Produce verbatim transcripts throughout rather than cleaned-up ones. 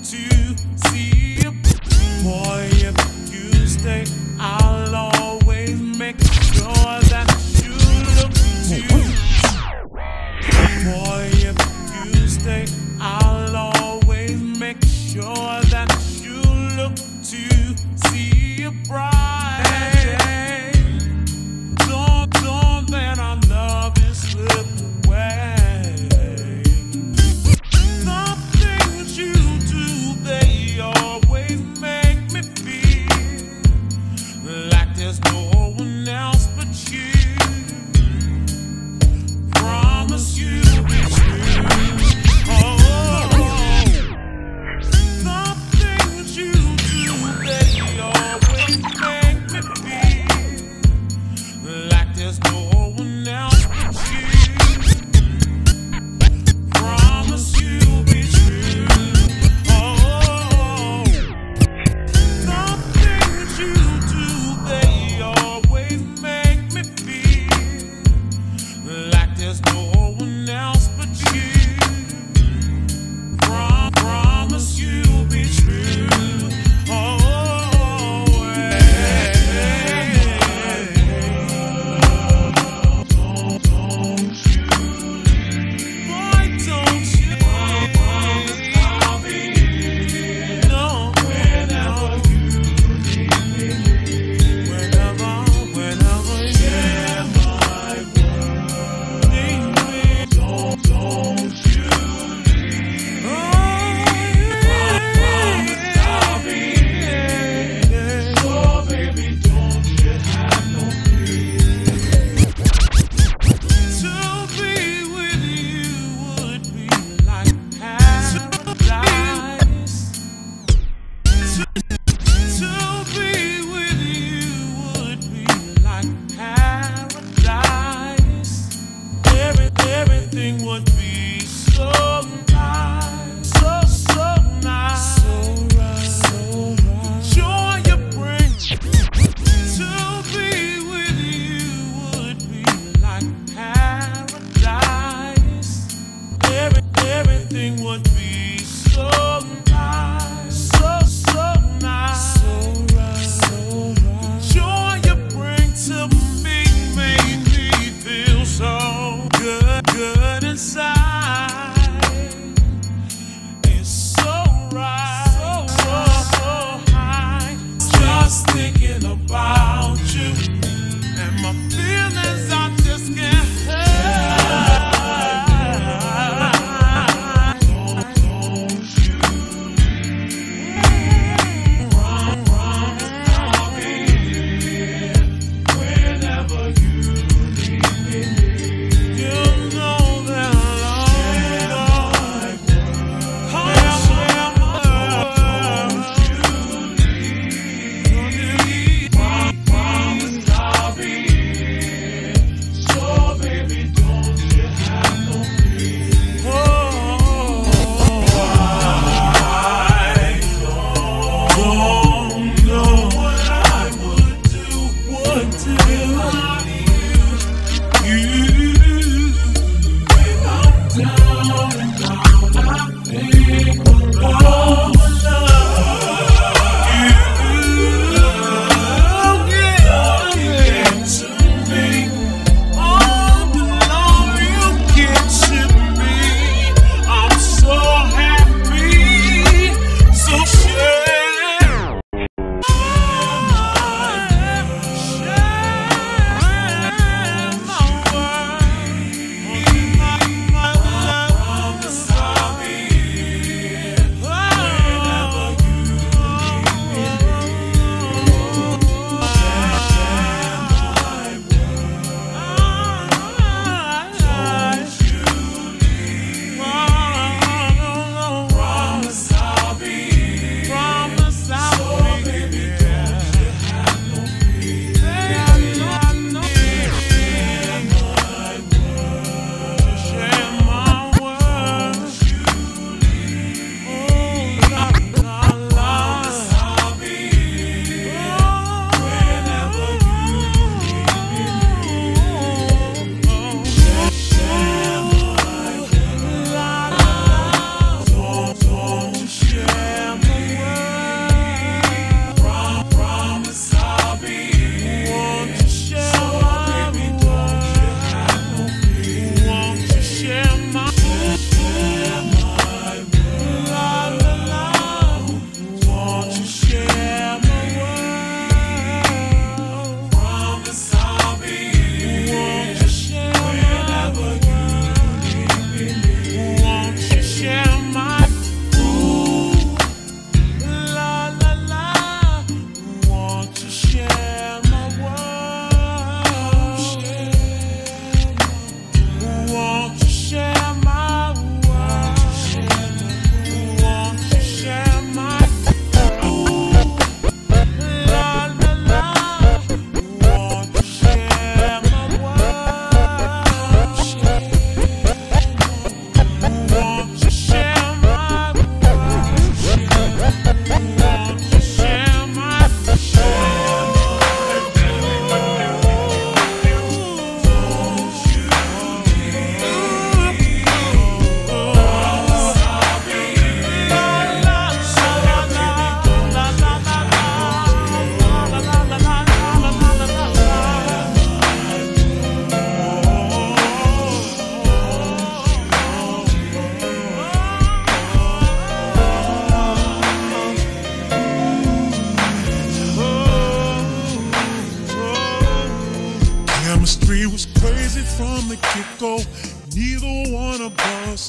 to see you. Boy, if you stay, I'll always make sure that you look to. Boy, if you stay, I'll always make sure that you look to see you bright. Don't, don't let our love you slip away. The things you do, they always make me feel like there's no one else but you. Promise you be true. Oh, the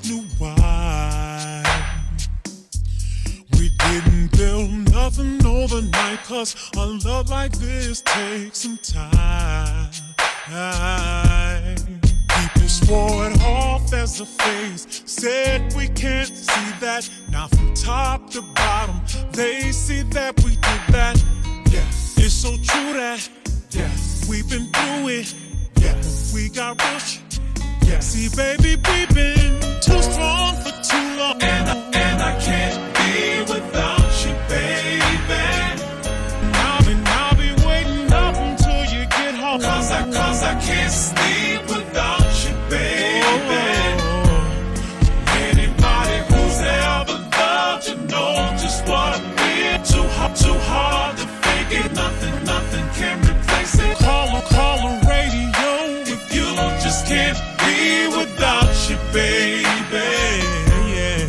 just knew why. We didn't build nothing overnight, cause a love like this takes some time. People swore it off as a phase, said we can't see that. Now from top to bottom, they see that we did that. Yes, it's so true that, yes, we've been through it. Yes, we got rich. Yes, see baby, we've been too strong for too long. And I, and I can't be without you, baby. I'll be, I'll be waiting up until you get home. Cause I, cause I can't sleep without you, baby. Oh. Anybody who's ever loved you know just what I feel. Too hard, too hard to fake it. Nothing, nothing can replace it. Call her, call her radio if you just can't be without you, baby. Yeah.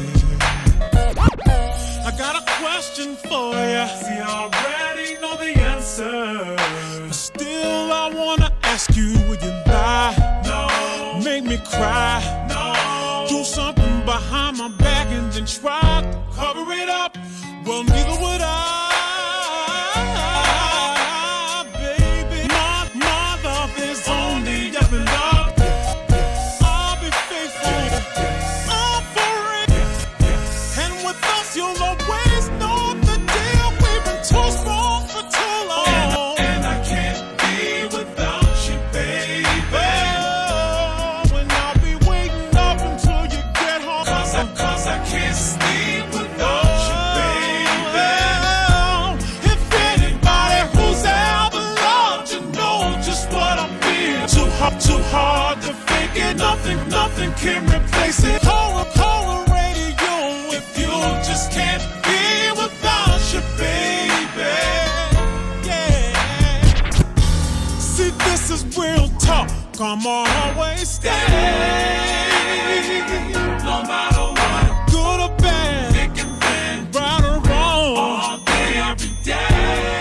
I got a question for you. See, I already know the answer, but still I wanna ask you, would you lie? No. Make me cry? No. Do something behind my back and then try to cover it up? Well, neither would I. Too hard to fake it, nothing, nothing can replace it. Call a, call a radio if you just can't be without you, baby. Yeah. See, this is real talk. I'm always stay, no matter what, good or bad, thick and thin, right or wrong, all day, every day.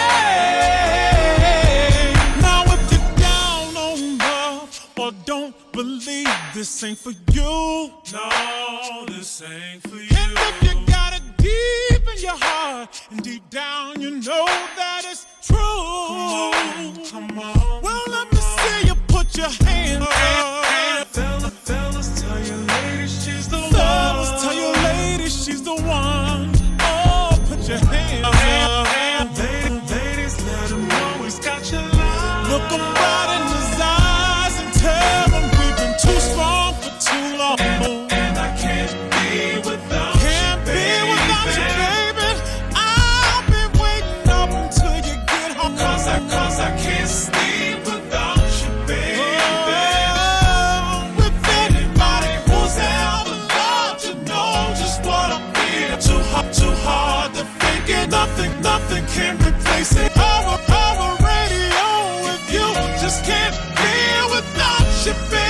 Don't believe this ain't for you. No, this ain't for you. And if you got it deep in your heart and deep down you know that it's true, come on, come on. Well, let me see you put your hands up. Fellas, fellas, tell your lady she's the one. Fellas, tell your lady she's the one. Oh, put your hands up. Ladies, ladies, let them know he's got your love. Look them right in his eyes. Tell them we've been too strong for too long. And, and I can't be without can't you, baby. Be without you, baby. I've been waiting up until you get home. Cause I, cause I can't sleep without you, baby. Oh, with anybody who's ever loved you know just what I feel. Too hard, too hard to fake it. Nothing, nothing can replace it. Power, power radio if you just can't be without you, baby.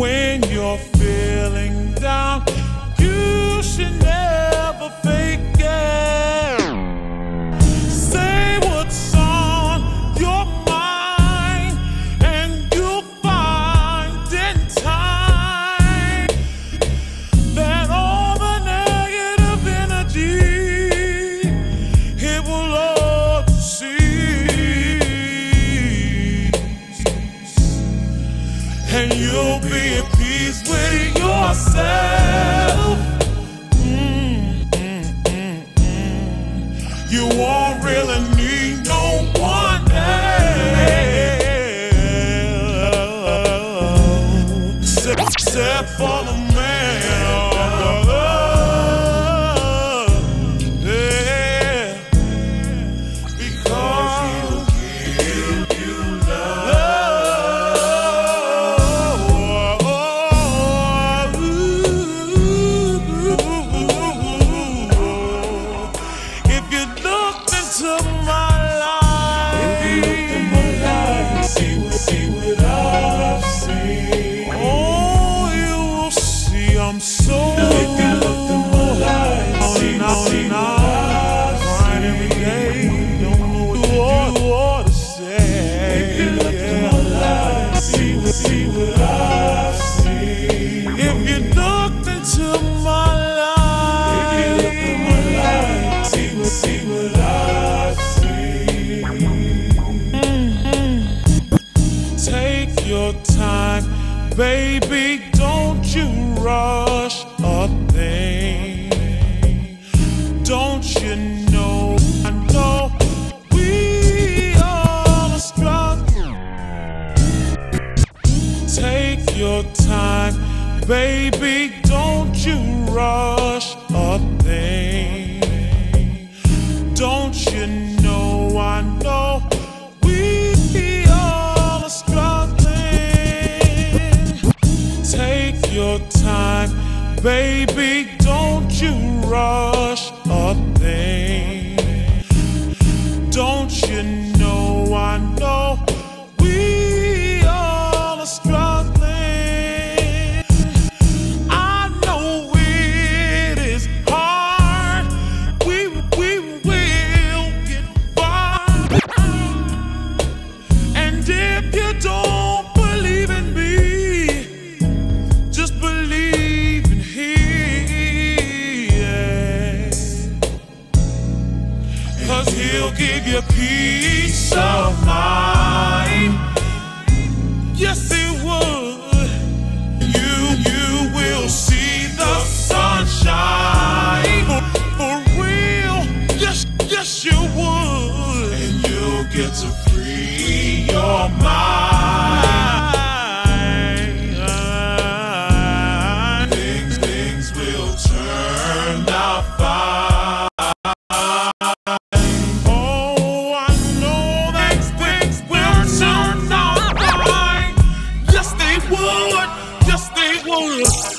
when you're feeling down, you should never fake it. Say what's on your mind, and you'll find in time that all the negative energy, it will all cease, and you'll be at peace with yourself. You won't really need no one else except for the man. Yeah, because he'll give you I'm so if you looked in my life, see, see what I've seen. Every day, don't know what you ought to say. If you looked in my life, see, see what I've seen. If you looked into my life, if you looked in my life, see, see what I've seen. Mm-hmm. Take your time, baby, don't you rush a thing. Don't you know, I know we all are struggling. Take your time, baby, don't you rush a thing. Don't you know, I know we all are struggling. Take your time, baby, don't you rush a thing. Don't you know, I know we all are struggling. I know it is hard, we, we will get by. And if you don't believe in me, just believe in Him, 'cause He'll give you peace of mind. Yes, He would. You, you will see the sunshine for, for real. Yes, yes, you would, and you'll get to free your mind. Yes, they would.